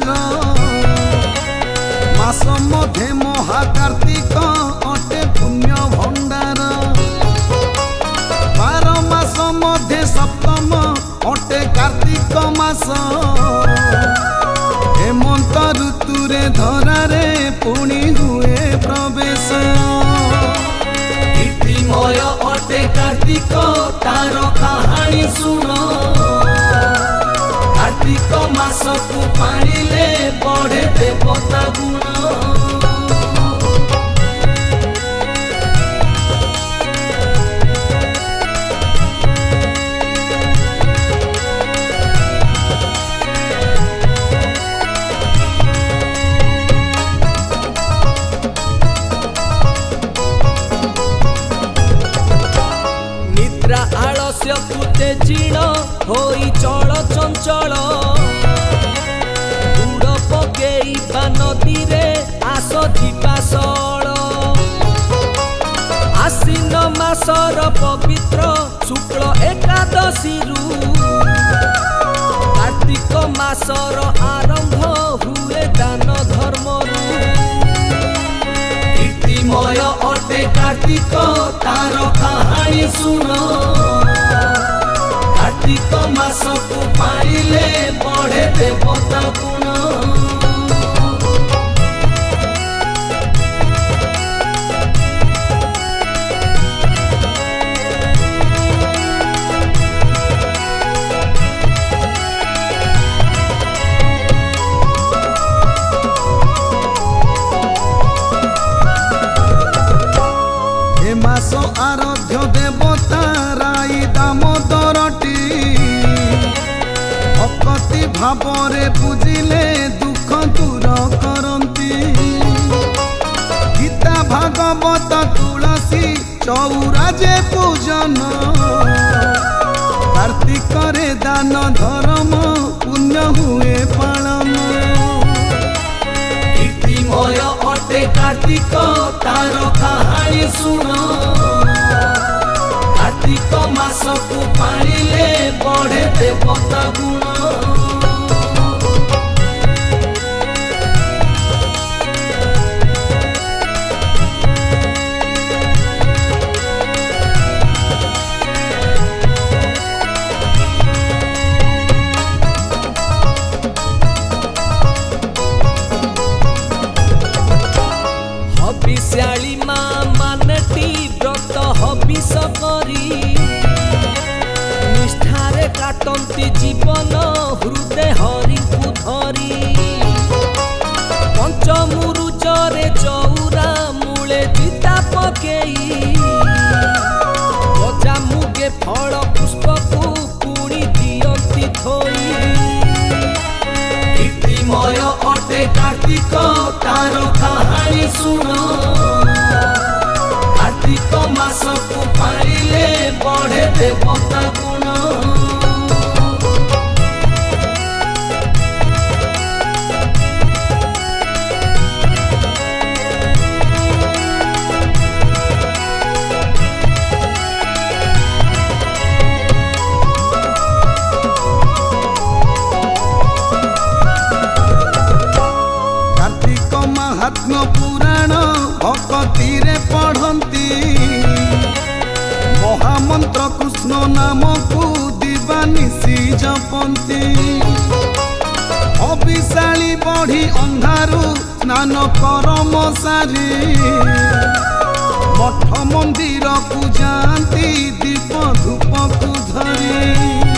मास मध्य महाकार्तिक अटे पुण्य भंडार 12 मास मध्य सप्तम अटे कार्तिक मास हेमंत ऋतुरे धरारे पुणी हुए प्रवेश कीर्तिमय अटे कार्तिक तार कहानी सुन कार्तिक मास को पाइले बढ़े देवता गुण आलस्य पुते जीण होई चल चंचल बुड़ पकेइबा नदी रे आस दिपासल आश्विन मासर पवित्र शुक्ल एकादशी कार्तिक मासर आरंभ हुए दान धर्म कीर्तिमय अटे कार्तिक तार कहानी सुन कार्तिक मास को पाइले बढ़े देवता गुण मास आराध्य देवता राई दामोदरटी भक्ति भावरे पूजिले दुख दूर करती गीता भागवत तुलसी चौराजे पूजन कार्तिक रे दान धर्म पुण्य हुए पालन कीर्तिमय अटे कार्तिक तार कहानी सुन कार्तिक मास को पाइले बढ़े देवता गुण हबिष्याली माँ मानती व्रत हबिष करी निष्ठारे काटती जीवन हृदय हरि को धरी पंचमुरुजरे चौरा मूले चिता पकेई गजा मुगे फल पुष्प को पुणी दियंती थोई कीर्तिमय अटे कार्तिक तार कहानी सुन कार्तिक मास को पाइले बढ़े देवता गुण महात्म पुराण भक्ति रे पढ़ती महामंत्र कृष्ण नाम को दिवानिशी जपंती हबिष्याली बढ़ी अंधारू स्नान करम सारी मठ मंदिर को जाती दीप धूप को धरी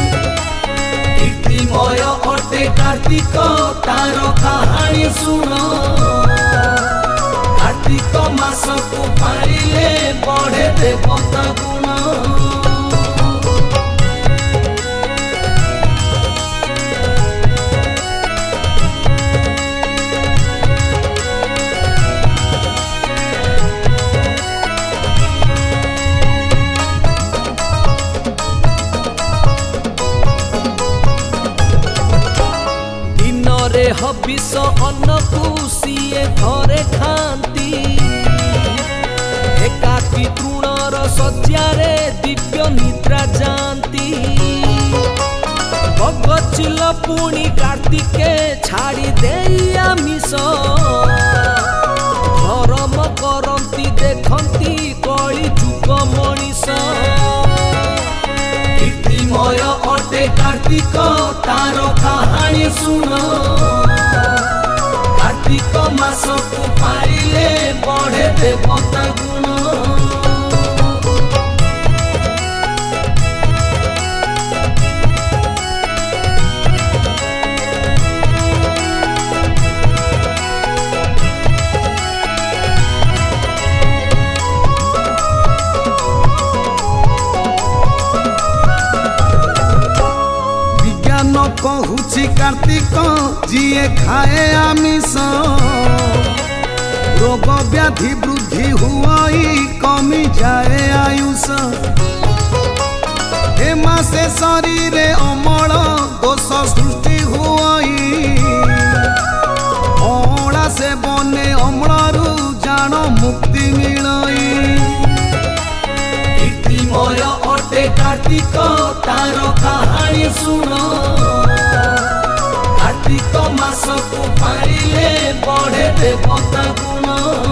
कीर्तिमय अटे कार्तिक तार कहानी सुन कार्तिक मास को पाइले बढ़े देवता गुण दिन हबिष अन्न को सीए घरे खाती एकाकी तृणर शଯ୍यारे दिव्य निद्रा जानती भगत चिल पुणी कार्तिके छाड़ी दे मनीष धर्म करती देखती कली जुग मनीष कीर्तिमय अटे कार्तिक तार कहानी सुन कार्तिक मास को पाइले बढ़े देवता गुण कहूची कार्तिक जीए खाए आमिष रोग व्याधि वृद्धि हुई कमी जाए आयुष ए मासे शरीर अमल दोष सृष्टि हुई अड़ा से बने अम्लरू जान मुक्ति मिलई कीर्तिमय अटे कार्तिक तार कहानी सुन कार्तिक मास को पाइले बढ़े देवता गुण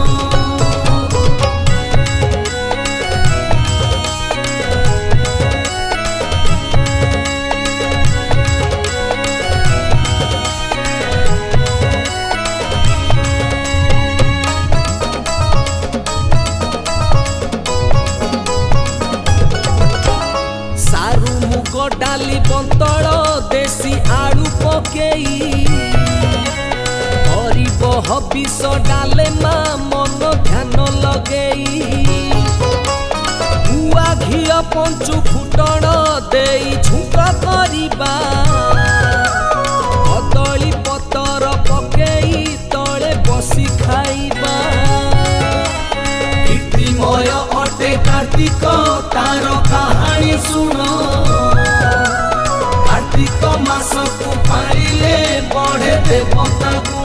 सारू मुग डाली बंतल देसी आलू पकेई हरिब हबिष डाले माँ मन ध्यान लगेई गुआ घिय पंचु फुटण देई झुंक करिबा कदली पतर पकेई तले बसी खाइबा कीर्तिमय अटे कार्तिक तार कहानी सुन कार्तिक मास को पाइले बढ़े देवता गुण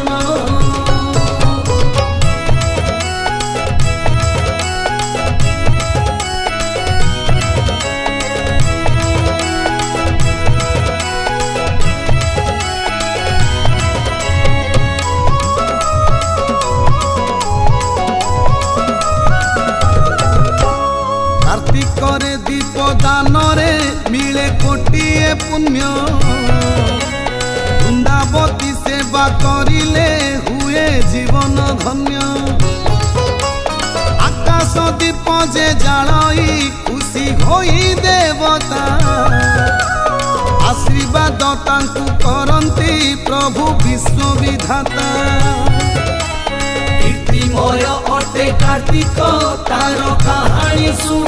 कार्तिक दीप दान रे मिले कोटिए पुण्य वृंदावती सेवा करिले हुए जीवन धन्य आकाश दीप जे जालई खुशी होई देवता आशीर्वाद तांकु करंती प्रभु विश्व विधाता कीर्तिमय अटे कार्तिक तार कहानी सुन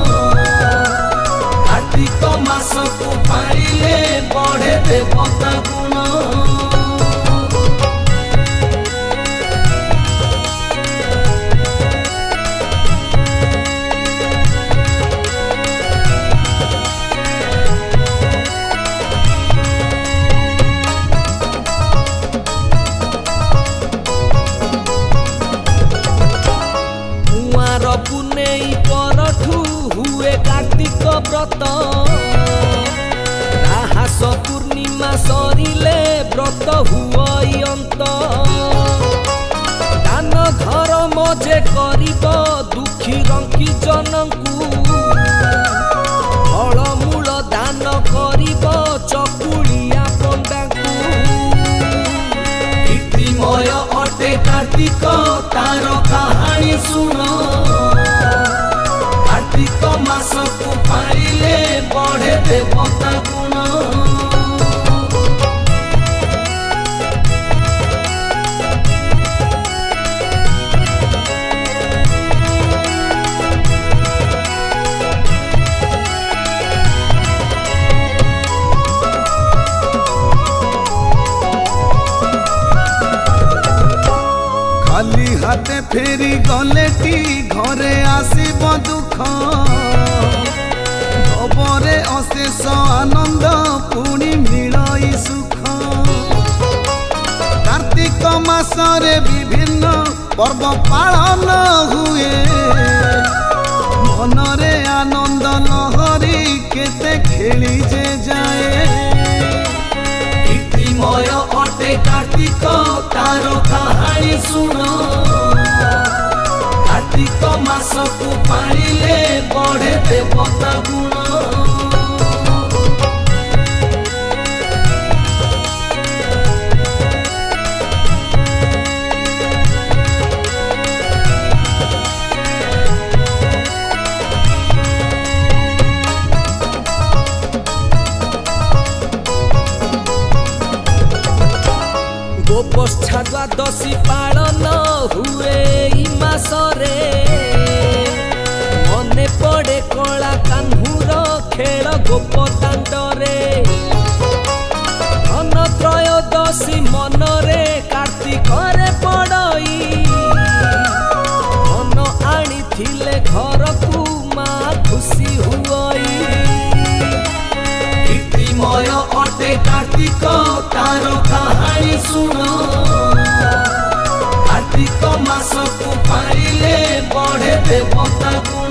कार्तिक मास को पाइले बढ़े देवता गुण पुनेई परठू हुए कार्तिक व्रत राहास पूर्णिमा सरिले व्रत हुई अंत दान धर्म जे करिब दुखी रंकी जनकू फलमूल दान करिब चकुलिया पंडाकू कीर्तिमय अटे कार्तिक तार कहानी सुन कार्तिक मास को पाइले बढ़े देवता गुण खाली हाथे फेरी गले घरे आसीब दुख खबरे अशेष आनंद पुणी मिलई सुख कार्तिक मासरे विभिन्न पर्व पालन हुए मनरे आनंद लहरी केते खेली जे जाए कीर्तिमय अटे कार्तिक तार कहानी सुन कार्तिक मास को पाइले बढ़े देवता गुण गोपष्ठा द्वादशी पालन हुए मासरे मने पड़े कला कान्हूर खेल गोपदाण्डरे धन त्रयोदशी मनरे कार्तिकरे पड़ई धन आनी थिले घर को माँ खुशी हुई कीर्तिमय अटे कार्तिक तार कहानी सुन कार्तिक मास को पाइले बढ़े देवता गुण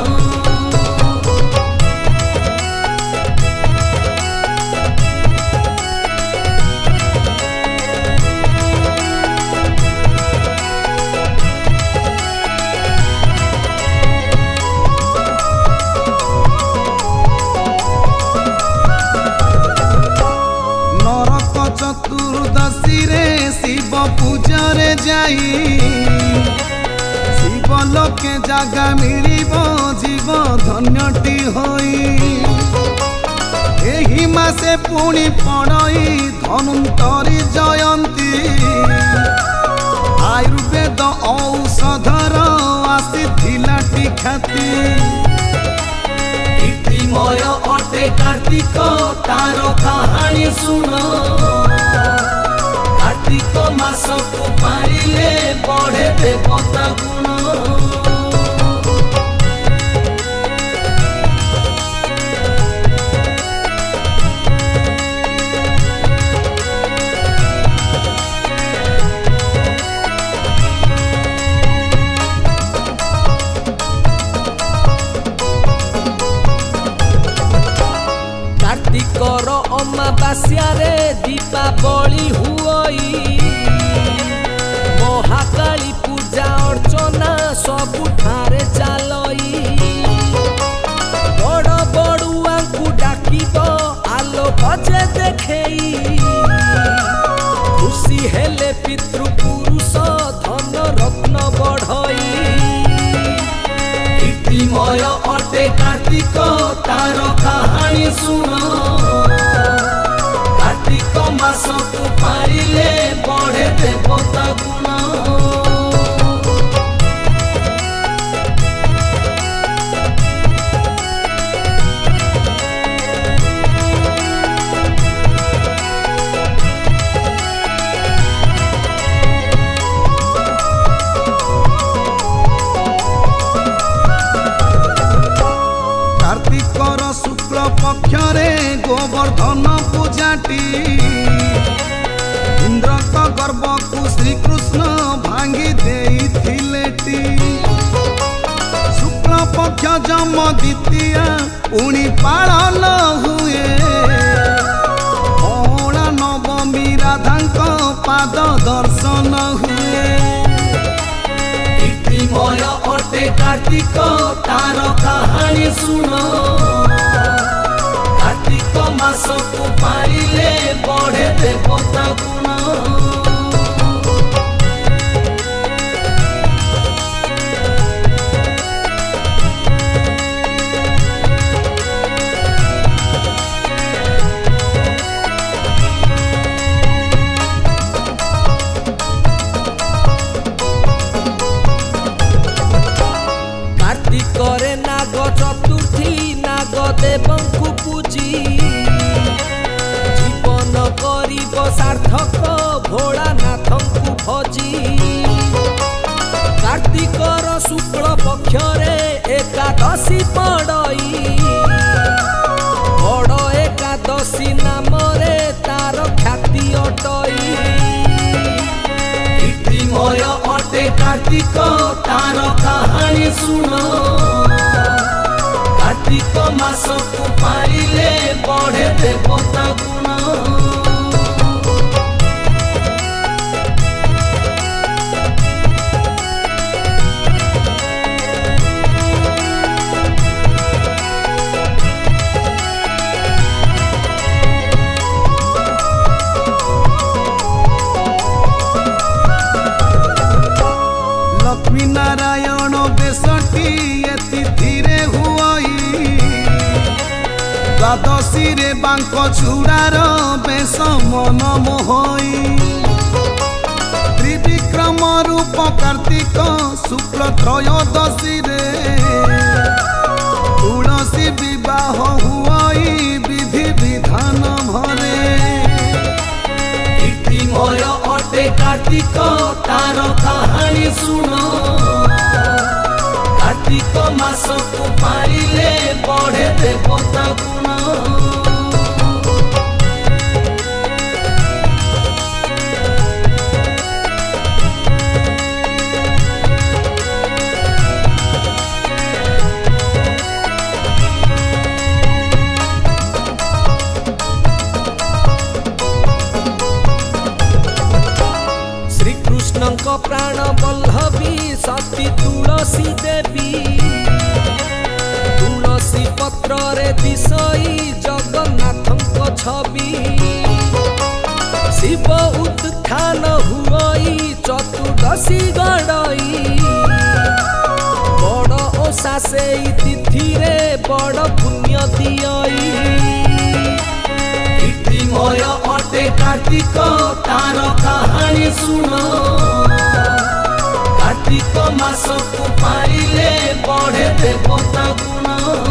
चतुर्दशी रे शिव पूजा रे जाई शिव लोके जागा मिलिबो जीव धन्यटी होई एही मासे पुणी पड़ई धनुंतरी जयंती आयुर्वेद औषधर आसीथिला ख्याति कीर्तिमय अटे कार्तिक तार कहानी सुन कार्तिक मास को पाइले बढ़े देवता गुण कार्तिकर अमावास्या रे दीपावली हुई महाकाली पूजा अर्चना सबुठारे चालई बड़ बड़ुआ को डाकिब आलोक जे देखेई खुशी हेले पितृपुरुष धन रत्न बढ़ई कीर्तिमय अटे कार्तिक तार कहानी सुन कार्तिक मास को पाइले बढ़े देवता गुण कार्तिकर शुक्ल पक्षरे गोवर्धन पूजाटी इंद्र का गर्भ को श्रीकृष्ण भांगी देइथिलेटी शुक्ल पक्ष जम द्वितीय पुणी पालन हुए अहोड़ा नवमी राधांक पाद दर्शन हुए कीर्तिमय अटे कार्तिक तार कहानी सुन कार्तिक मास को पाइले बढ़े देवता गुण कार्तिकरे नाग चतुर्थी नाग देवंकु पूजी जीवन करिब सार्थक भोलानाथंकु भजी कार्तिकर शुक्ल पक्षरे एकादशी पड़ई बड़ एकादशी नामरे तार ख्याति अटई कीर्तिमय अटे कार्तिक तार कहानी सुन कार्तिक मास को पाइले बढ़े देवता गुण बेसटी ए तिथिरे हुई द्वादशी रे बांक चूड़ार बेस मन मोहई त्रिविक्रम रूप कार्तिक शुक्ल त्रयोदशी रे तुलसी विवाह हुई विधि विधान भरे कीर्तिमय अटे कार्तिक तार कहानी सुन कार्तिक मास को पाइले बढ़े देवता गुण प्राण बल्लभी सती तुलसी देवी तुलसी पत्र रे दिशई जगन्नाथ छवि शिव उत्थान हुई चतुर्दशी गड़ई बड़ ओषा से तिथि रे बड़ पुण्य दियई कीर्तिमय अटे कार्तिक तार कहानी सुन कार्तिक मास को पाइले बढ़े देवता गुण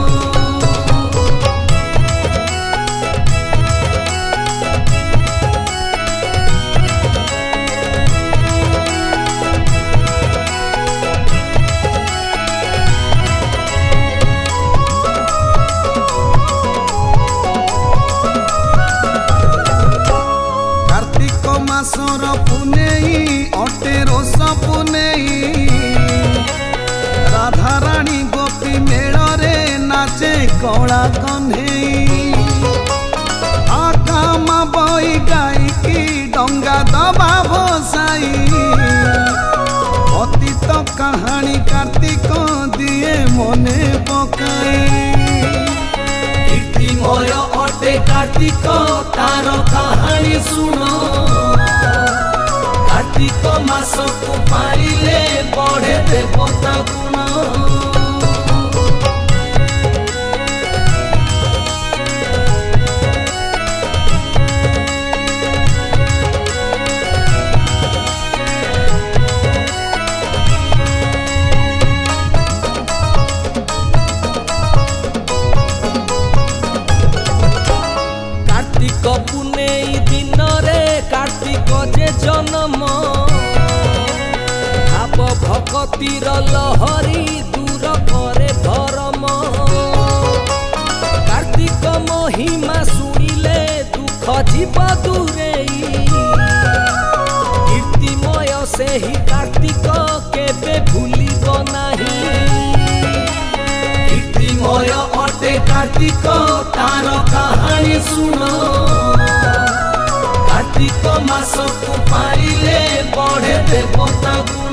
कार्तिक मासर पुनेई अटे रोष पुनेई राधा रानी गोपी मेल रे नाचे कला कन्हई आकामा बई गायकी डंगा दबा भसाई अतीत कहानी कार्तिक दिए मने पकाई कीर्तिमय अटे कार्तिक तार कहानी सुन कार्तिक मास को पाइले बढ़े देवता गुण कार्तिक पुनेई दिन रे कार्तिक जे जन्म भाव भक्तिर लहरी दूर करे भरम कार्तिक महिमा शुणिले दुख जीव दूरेई कीर्तिमय से ही कार्तिक केबे भूलिब नाही कीर्तिमय अटे कार्तिक तार कहानी सुन कार्तिक मास को पाइले बढ़े देवता गुण